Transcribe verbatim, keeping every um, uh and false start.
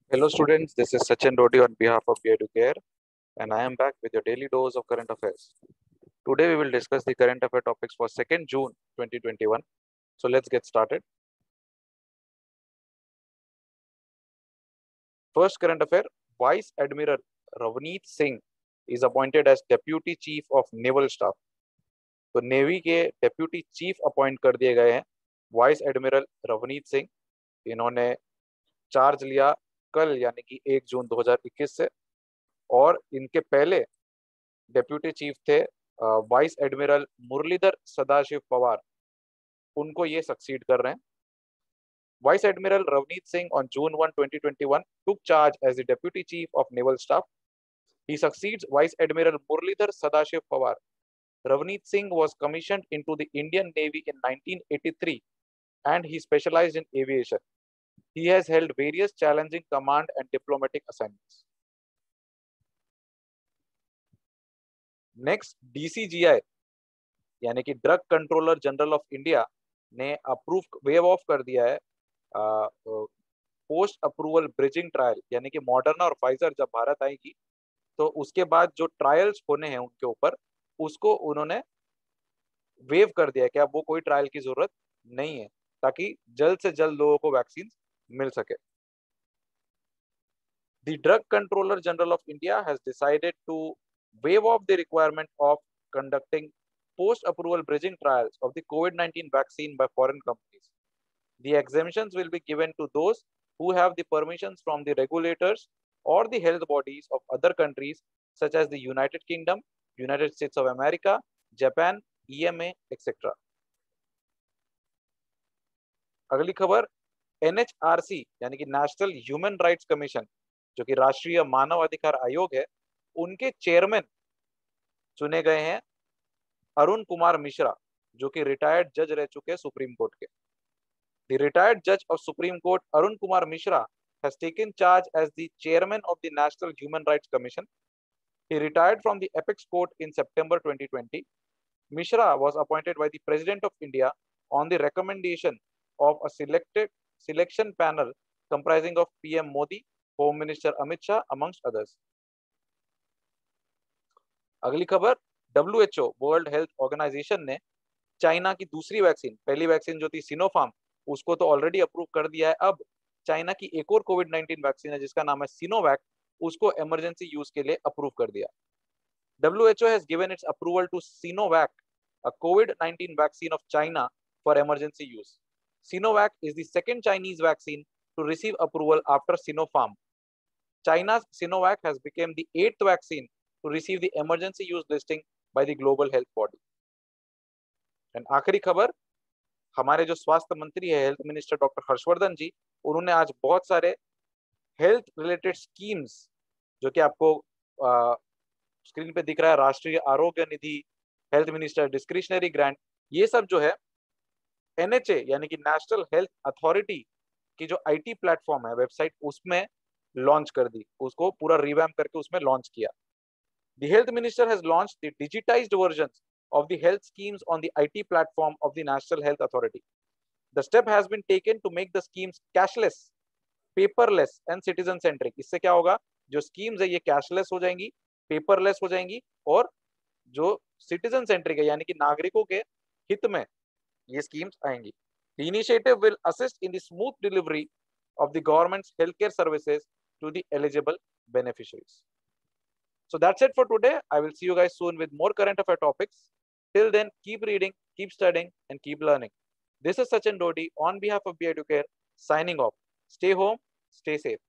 Hello students, this is Sachin Dodi on behalf of B I Educare and I am back with your daily dose of current affairs. Today we will discuss the current affair topics for second June twenty twenty-one. So let's get started. First current affair, Vice Admiral Ravneet Singh is appointed as Deputy Chief of Naval Staff. तो navy के deputy chief appoint कर दिए गए हैं vice admiral Ravneet Singh. इन्होंने charge लिया कल यानी कि एक जून दो हज़ार इक्कीस से, और इनके पहले डेप्यूटी चीफ थे वाइस एडमिरल मुरलीधर सदाशिव पवार, उनको ये सक्सीड कर रहे हैं। Vice admiral Ravneet Singh on June first, twenty twenty-one took charge as the deputy chief of naval staff. He succeeds Vice Admiral Muralidhar Sadashiv Pawar. Ravneet Singh was commissioned into the Indian Navy in nineteen eighty-three and he specialized in aviation. He has held various challenging command and diplomatic assignments. Next, D C G I यानी कि drug controller general of India ने approve waive off कर दिया है post approval bridging trial, यानी कि Moderna और Pfizer जब भारत आएगी तो उसके बाद जो ट्रायल्स होने हैं उनके ऊपर, उसको उन्होंने वेव कर दिया है कि अब वो कोई ट्रायल की जरूरत नहीं है, ताकि जल्द से जल्द लोगों को वैक्सीन मिल सके। The Drug Controller General of India has decided to waive off the requirement of conducting post-approval bridging trials of the COVID nineteen vaccine by foreign companies. The exemptions will be given to those who have the permissions from the regulators or the health bodies of other countries such as the United Kingdom, United States of America, Japan, E M A, et cetera. अगली खबर, N H R C यानी कि national human rights commission, जो कि राष्ट्रीय मानव अधिकार आयोग है, उनके चेयरमैन चुने गए हैं अरुण कुमार मिश्रा, जो कि रिटायर्ड जज रह चुके हैं सुप्रीम कोर्ट के। The retired judge of Supreme Court Arun Kumar Mishra has taken charge as the chairman of the National Human Rights Commission. He retired from the Apex Court in September twenty twenty. Mishra was appointed by the President of India on the recommendation of a selected selection panel comprising of P M Modi, Home Minister Amit Shah, amongst others. अगली खबर, W H O world health organisation ने China की दूसरी vaccine, पहली vaccine जो थी Sinopharm, उसको तो ऑलरेडी अप्रूव कर दिया है। अब चाइना की एक और कोविड नाइनटीन वैक्सीन है जिसका नाम है सिनोवैक, उसको इमरजेंसी यूज के लिए अप्रूव कर दिया। W H O has given its approval to Sinovac, a COVID nineteen vaccine of China, for emergency use. Sinovac is the second Chinese vaccine to receive approval after Sinopharm. China's Sinovac has become the eighth vaccine to receive the emergency use listing by the global health body. And आखिरी खबर, हमारे जो स्वास्थ्य मंत्री है, health minister doctor Harshvardhan ji, उन्होंने आज बहुत सारे हेल्थ रिलेटेड स्कीम्स, जो कि आपको आ, स्क्रीन पे दिख रहा है, Rashtriya Arogya Nidhi, health minister discretionary grant, ये सब जो है N H A यानी कि नेशनल हेल्थ अथॉरिटी की जो आईटी प्लेटफॉर्म है, वेबसाइट, उसमें लॉन्च कर दी, उसको पूरा रिवैम्प करके उसमें लॉन्च किया। The health minister has launched the digitized versions of the health schemes on the I T platform of the National Health Authority. The step has been taken to make the schemes cashless, paperless and citizen centric. इससे क्या होगा, जो schemes है ये cashless हो जाएंगी, paperless हो जाएंगी, और जो citizen centric है यानी कि नागरिकों के हित में ये schemes आएंगी. The initiative will assist in the smooth delivery of the government's healthcare services to the eligible beneficiaries. So that's it for today. I will see you guys soon with more current affair topics. Till then, keep reading, keep studying, and keep learning. This is Sachin Dodi on behalf of B I Educare signing off. Stay home, stay safe.